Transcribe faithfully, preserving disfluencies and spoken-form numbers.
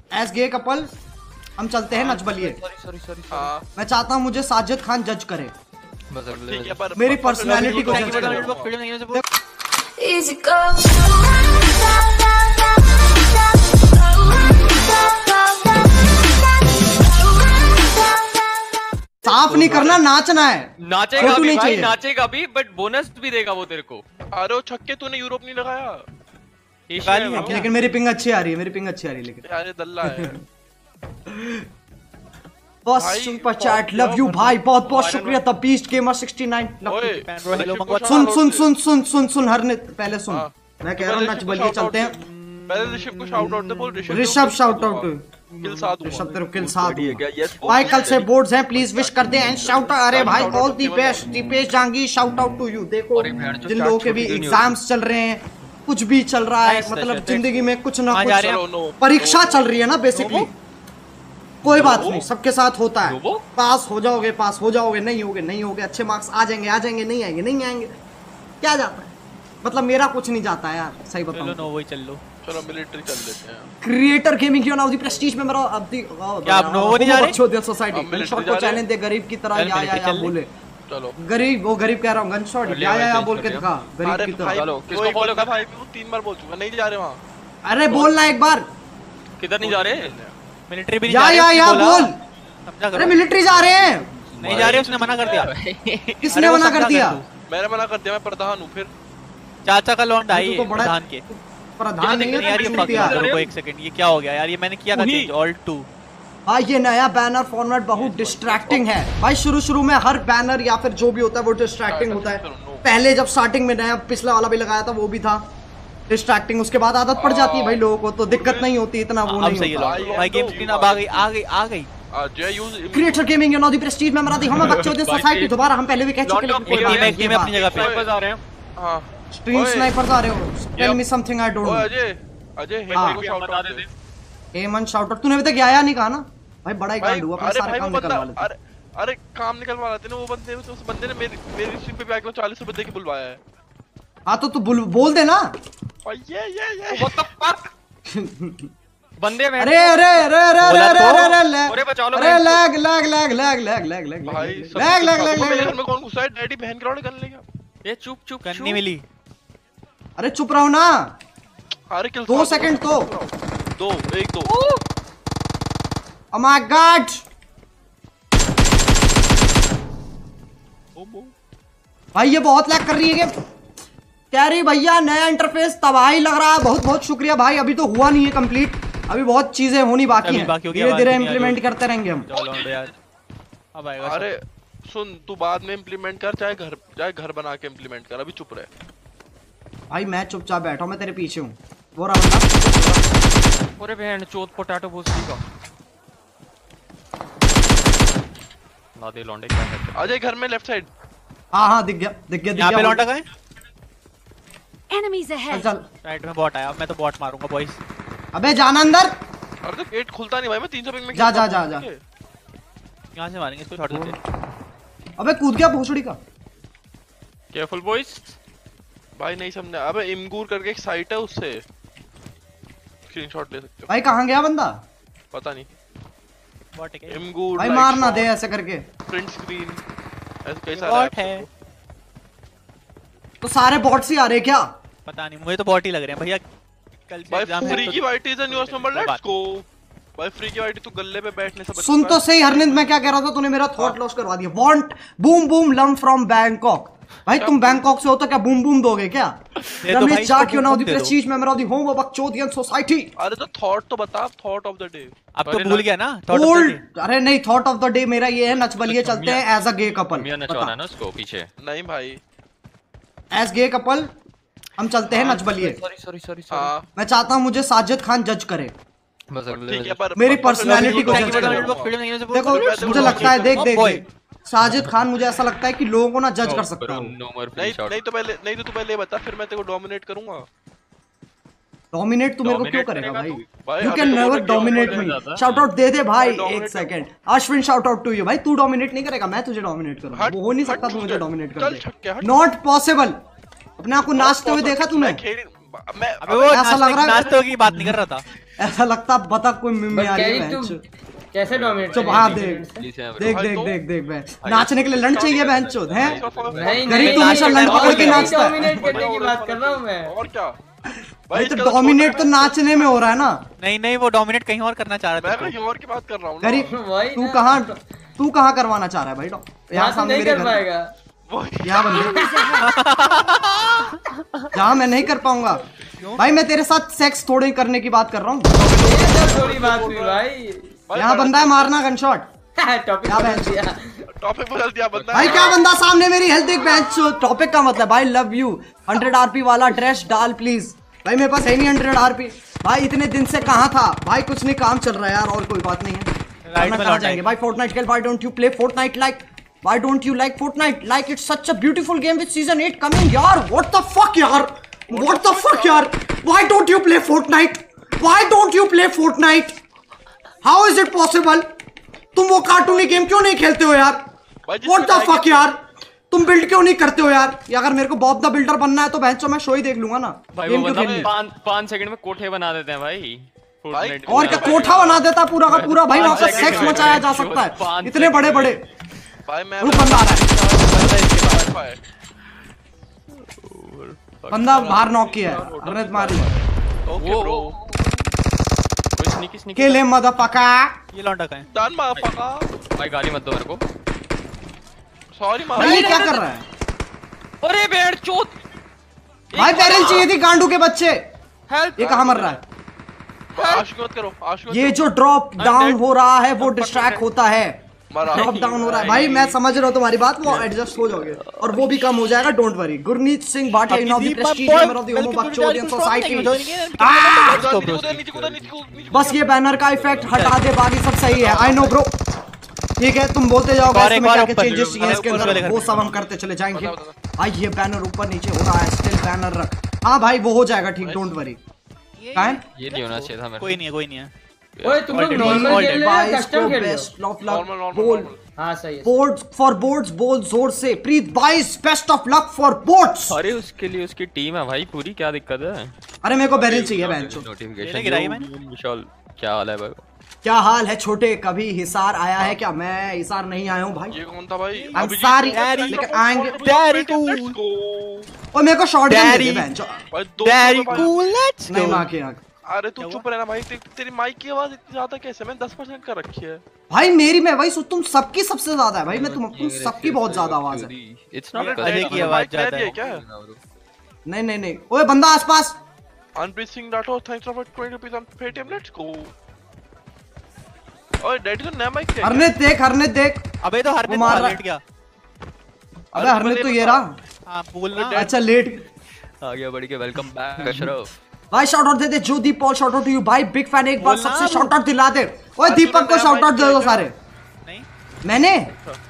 As गे couple हम चलते हैं नच बलिए। मैं चाहता हूँ मुझे साजिद खान जज करे, मेरी पर्सनालिटी को जज करे। साफ नहीं करना, नाचना है। नाचेगा भी भाई, नाचेगा भी, बट बोनस भी देगा वो तेरे को। अरे वो छक्के तूने यूरोप नहीं लगाया। लेकिन मेरी पिंग अच्छी आ रही है, मेरी पिंग अच्छी आ रही है लेकिन। अरे दल्ला है। बस सुपर चैट लव यू भाई, बहुत बहुत शुक्रिया। The beast gamer sixty nine. सुन सुन सुन सुन सुन सुन हर ने पहले सुन, मैं कह रहा हूँ नच बलिए चलते हैं। पहले ऋषभ को शाउट आउट दे, बोल Rishabh. Rishabh shout out kill साथ ऋषभ तेरे किल साथ भाई। कल से बोर्ड्स हैं, प्लीज विश कर दे एंड शाउट। अरे भाई all the best Deepesh Jangi, shout out to you. देखो जिन लोगों के भी एग्जाम्स चल रहे हैं, कुछ भी चल रहा है, मतलब जिंदगी में कुछ ना कुछ परीक्षा चल रही है ना बेसिकली, कोई बात नहीं, सबके साथ होता है। पास हो जाओगे पास हो जाओगे, नहीं होगे नहीं होगे, अच्छे मार्क्स आ जाएंगे आ जाएंगे, नहीं आएंगे नहीं आएंगे, क्या जाता है। मतलब मेरा कुछ नहीं जाता है यार, सही बताऊं। चलो वही चल लो, चलो मिलिट्री चल लेते हैं। क्रिएटर गेमिंग क्यों ना होती प्रेस्टीज में मेरा अब दी क्या आप नोवो नहीं जा रहे? छोड़ सोसाइटी गनशॉट को चैलेंज दे गरीब की तरह, या या या बोले। चलो गरीब, वो गरीब कह रहा हूं, गनशॉट या या या बोल के दिखा गरीब की तरह। चलो किसको फॉलो कर भाई, मैं तीन बार बोल चुका, नहीं जा रहे वहां। अरे बोलना एक बार। किधर नहीं जा रहे? मिलिट्री भी नहीं जा रहे। या या बोल। अरे मिलिट्री जा रहे हैं। नहीं जा रहे, उसने मना कर दिया। किसने मना कर दिया? मैंने मना कर दिया, मैं प्रधान हूं। फिर चाचा का लौंडा है प्रधान के। प्रधान नहीं है यार, ये एक सेकंड, ये क्या हो गया यार? ये मैंने किया था चेंज ऑल्ट टू। भाई ये नया बैनर फॉर्मेट बहुत डिस्ट्रैक्टिंग है भाई। शुरू शुरू में हर बैनर या फिर जो भी होता है वो डिस्ट्रैक्टिंग होता है। पहले जब स्टार्टिंग में नया पिछला वाला भी लगाया था वो भी था डिस्ट्रैक्टिंग, उसके बाद आदत पड़ जाती है भाई लोगों को, तो दिक्कत नहीं होती, इतना वो नहीं होता भाई। गेम स्क्रीन अब आ गई आ गई आ गई। Creator gaming you know the prestige में मराठी हम बच्चों की सोसाइटी, दोबारा हम पहले भी कह चुके हैं कोई बात नहीं, अपनी जगह पे वापस आ रहे हैं। हां स्ट्रीम स्नाइपर्स आ रहे हो। Tell me something I don't know. Ajay Ajay Hemant को शाउट आउट दे। हेमंत शाउट आउट तूने अभी तक आया नहीं कहा ना भाई, बड़ा ही कांड हुआ, अपने सारे काम निकलवा लेते। अरे अरे काम निकलवा लेते ना वो बंदे, उस बंदे ने मेरी मेरी स्ट्रीम पे भी आके चालीस रुपए दे के बुलवाया है। हां तो तू बोल दे ना। ये ये ये व्हाट द फक बंदे में। अरे अरे अरे अरे अरे अरे अरे अरे बचा लो। अरे lag lag lag lag lag lag lag भाई लैग लैग लैग मेरे घर में कौन घुसा है? डैडी बहन के गन ले गया। ये चुप चुप गन नहीं मिली। अरे चुप रहो ना। अरे किल दो सेकंड तो दो एक दो। ओह माय गॉड भाई ये बहुत लैग कर रही है गेम। कह रही भैया नया इंटरफेस तबाही लग रहा है। बहुत बहुत शुक्रिया भाई, अभी तो हुआ नहीं है कंप्लीट, अभी बहुत चीजें होनी बाकी हैं, धीरे धीरे इम्प्लीमेंट करते रहेंगे हम। अरे सुन, तू बाद में इम्प्लीमेंट कर, चाहे घर चाहे घर बना के इम्प्लीमेंट कर, अभी चुप रहे भाई। मैं चुपचाप बैठा हूं, मैं तेरे पीछे हूं। वो रहा बंदा। अरे बहन चोद पोटैटो भूसी का ना दे लौंडे क्या है। अजय घर में लेफ्ट साइड। हां हां दिख गया दिख गया दिख गया। यहां पे लौंडा कहां है? Enemies ahead. चल राइट में बॉट आया, मैं तो बॉट मारूंगा बॉयज। अबे जाना अंदर। अरे तो गेट खुलता नहीं भाई, मैं तीन सौ पिंग में जा जा जा जा। यहां से मारेंगे इसको, छोड़ देते। अबे कूद गया भोसड़ी का। केयरफुल बॉयज भाई, नहीं समझा। अबे इमगूर करके एक साइट है, उससे स्क्रीनशॉट ले सकते हो भाई। कहां गया बंदा पता नहीं। बॉट है इमगूर भाई, मारना दे ऐसे करके। प्रिंट स्क्रीन ऐसे कई सारे बॉट है। तो सारे बॉट्स ही आ रहे क्या? पता नहीं, मुझे तो बॉट ही लग रहे हैं भैया। कल से एग्जाम है। फ्री की YT is a newest number, let's go भाई। फ्री की वाईटी तू गल्ले पे बैठने से बच। सुन तो सही हरनिंद, मैं क्या कह रहा था, तूने मेरा थॉट लॉस करवा दिया। Want boom boom lam from Bangkok. भाई तुम बैंकॉक से हो तो क्या बूम बूम दोगे क्या? रमेश जा क्यों ना the prestige member of the home of बकचोदियन सोसाइटी। अरे तो थॉट तो बता, थॉट ऑफ द डे। अब तो भूल गया ना थॉट ऑफ द डे। अरे नहीं, थॉट ऑफ द डे मेरा ये है, नच बलिए चलते हैं एज अ गे कपल। मियां नचवाना ना उसको पीछे। नहीं भाई, एज गे कपल हम चलते हैं Nach Baliye. Sorry sorry sorry sorry. मैं चाहता हूं मुझे साजिद खान जज करे, ठीक है, पर मेरी पर्सनालिटी को जज करे। देखो मुझे लगता है, देख देख देख साजिद खान, मुझे ऐसा लगता है कि लोगों को ना जज कर सकता हूं। नहीं नहीं तो पहले नहीं तो तू पहले बता, फिर मैं तेरे को डोमिनेट करूंगा। डोमिनेट तू मेरे को क्यों करेगा भाई? You can never dominate me. Shout out दे दे भाई। एक second Ashwin, shout out to you भाई। तू डोमिनेट नहीं करेगा, मैं तुझे डोमिनेट करूंगा। वो हो नहीं सकता तू मुझे डोमिनेट कर दे, नॉट पॉसिबल। अपने आप को नाचते हुए देखा तूने? मैं अबे वो ऐसा लग रहा है नाश्ते की बात नहीं कर रहा था। ऐसा लगता बतख कोई में आ रही है। कैसे डोमिनेट चुप हाँ देख देख देख देख देख बहन नाचने के लिए लंच चाहिए बहन चोद है गरीब तो हमेशा लंच पकड़ के नाचता है। डोमिनेट करने की बात कर रहा हूँ मैं। और क्या भाई तो डोमिनेट तो नाचने में हो रहा है ना। नहीं नहीं वो डोमिनेट कहीं और करना चाह रहा था। मैं कहीं और की बात कर रहा हूँ। गरीब तू कहाँ तू कहाँ करवाना चाह रहा है भाई? यहाँ सामने नहीं कर पाएगा यहाँ बंदे जहाँ मैं नहीं कर पाऊंगा भाई। मैं तेरे साथ सेक्स थोड़ी करने की बात कर रहा हूँ। थोड़ी बात हुई भाई। यहाँ बंदा है मारना गन शॉट। टॉपिक बदल दिया टॉपिक बदल दिया बंदा। भाई क्या बंदा सामने मेरी हेल्थ देख बेंच। टॉपिक का मतलब भाई लव यू हंड्रेड आरपी वाला ड्रेस डाल प्लीज। भाई मेरे पास है नहीं हंड्रेड आरपी भाई। इतने दिन से कहाँ था भाई? कुछ नहीं काम चल रहा है यार और कोई बात नहीं है। कहाँ जाएंगे भाई? फोर्टनाइट खेल। Why don't you play Fortnite like why don't you like Fortnite like it's such a beautiful game with season eight coming यार। व्हाट द फक यार व्हाट द फक यार। Why don't you play Fortnite why don't you play Fortnite how is it possible? तुम वो कार्टूनी game क्यों नहीं खेलते हो यार? व्हाट द फक यार तुम बिल्ड क्यों नहीं करते हो यार? अगर मेरे को बॉब द बिल्डर बनना है तो बहन चो मैं शो ही देख लूंगा ना। भाई वो पाँच पाँच सेकंड में कोठे बना देते हैं भाई। और क्या कोठा बना देता पूरा का पूरा भाई। वहां पर सेक्स मचाया जा सकता है इतने बड़े बड़े। रुक बंदा आ रहा है। बंदा बाहर नॉक किया है। अरे मार ओके ब्रो कोई sneaky sneaky kill him motherfucker. ये लौंडा कहां है? Done motherfucker. भाई गाली मत दो मेरे को। सॉरी मां। भाई ये क्या कर रहा है? अरे बेड़ चोट भाई बैरल चाहिए थी गांडू के बच्चे। हेल्प ये कहां मर रहा है? आशुक मत करो आशुक। ये जो ड्रॉप डाउन हो रहा है वो डिस्ट्रैक्ट होता है। ड्रॉप डाउन हो रहा है भाई। मैं समझ रहा हूँ तुम्हारी बात। वो एडजस्ट हो जाओगे और वो भी कम हो जाएगा। Don't worry. Gurneet Singh Bhatia in of the prestige member of the homo बकचोदियन सोसाइटी। बस ये बैनर का इफेक्ट हटा दे बाकी सब सही है। आई नो ब्रो ठीक है। तुम बोलते जाओगे इसमें क्या क्या चेंजेस चाहिए इसके अंदर वो सब हम करते चले जाएंगे। भाई ये बैनर ऊपर नीचे हो रहा है स्टिल बैनर रख। हाँ भाई वो हो जाएगा ठीक। Don't worry. ये नहीं होना चाहिए था मेरे। कोई नहीं है कोई नहीं है। ओए तुम लोग नॉर्मल खेल रहे हो कस्टम खेल रहे हो? बोल हां सही है। बोर्ड्स फॉर बोर्ड्स बोल जोर से। प्रीत बाइस best of luck for boards. अरे उसके लिए उसकी टीम है भाई पूरी। क्या दिक्कत है? अरे मेरे को बैरल चाहिए बेंचो। नोटिफिकेशन गिराई मैंने। विशाल क्या हाल है भाई? क्या हाल है छोटे? कभी हिसार आया है क्या? मैं हिसार नहीं आया हूँ भाई। ये कौन था भाई? I'm sorry, लेकिन आएंगे। डैरी कूल और मेरे को शॉट गन दे दे बेंचो। डैरी कूल लेट्स नहीं मां के। अरे तू चुप रहना भाई। तेरी माइक की आवाज इतनी ज्यादा कैसे? मैंने दस परसेंट कर रखी है भाई। मेरी में वही तुम सबकी सबसे ज्यादा है भाई। मैं तुम तुम सबकी बहुत ज्यादा आवाज है। इट्स नॉट अरे की आवाज ज्यादा है क्या? नहीं नहीं नहीं। ओए बंदा आसपास। Anpreet Singh Rathore thanks for twenty rupees on Paytm. Let's go. ओए डैडी तो नया माइक है। हरने देख हरने देख। अबे तो हरने मार लेट गया। अबे हरने तो ये रहा। हां बोलना। अच्छा लेट आ गया बढ़ के। वेलकम बैक अशरफ भाई। शाउट आउट दे दे जो Deep Paul. Shout out to you भाई। Big fan. एक बार सबसे शाउट आउट दिला दे। ओए दीपक को शाउट आउट दे दो सारे। नहीं मैंने